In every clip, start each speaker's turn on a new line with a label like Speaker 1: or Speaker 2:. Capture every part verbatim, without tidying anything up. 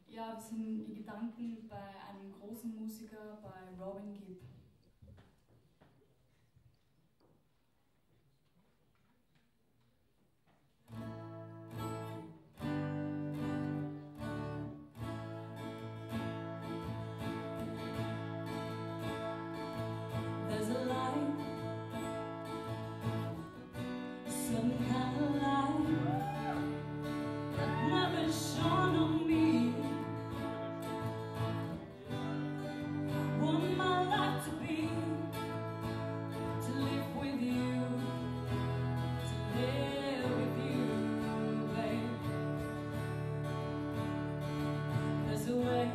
Speaker 1: Ja, wir sind in Gedanken bei einem großen Musiker, bei Robin Gibb. There's a light, some kind of light that never shone on me. I want my life to be, to live with you, to live with you, babe. There's a way,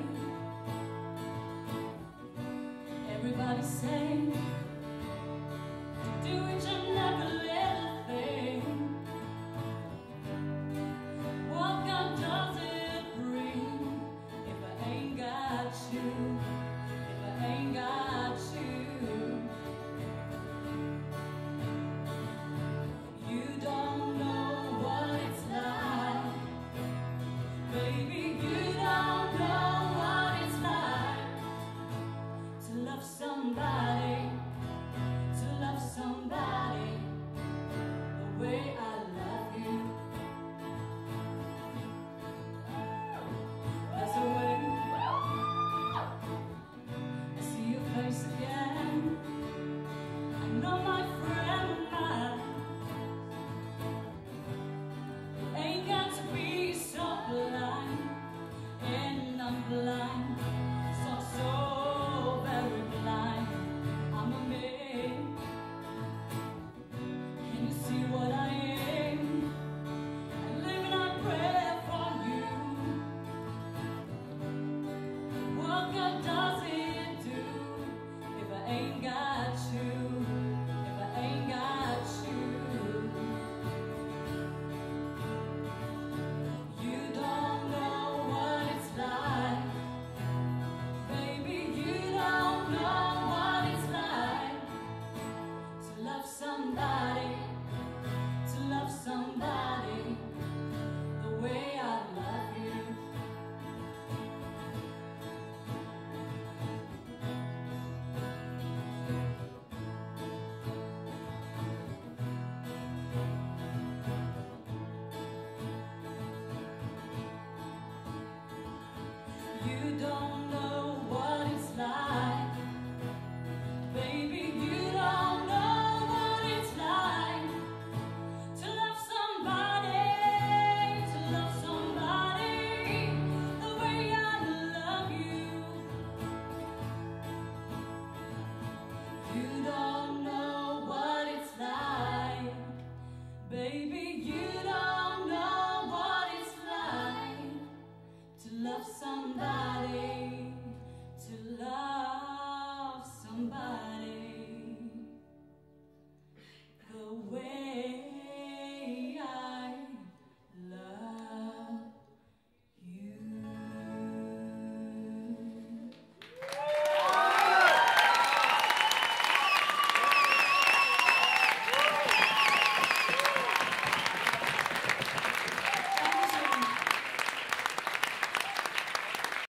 Speaker 1: everybody say, to do each and every little thing. What God doesn't bring if I ain't got you, if I ain't got you. You don't know what it's like, baby, you don't know what it's like to love somebody, to love somebody the way I love you. There's a way, I see your face again. I know, my friend and mine, you ain't got to be so blind, and I'm blind, so, so very blind. I'm a man, can you see what I am? I live and I pray for you. What God doesn't do if I ain't got you, if I ain't got you. You don't know what it's like, baby, you don't know what it's like to love somebody, to love somebody the way I love you. You don't know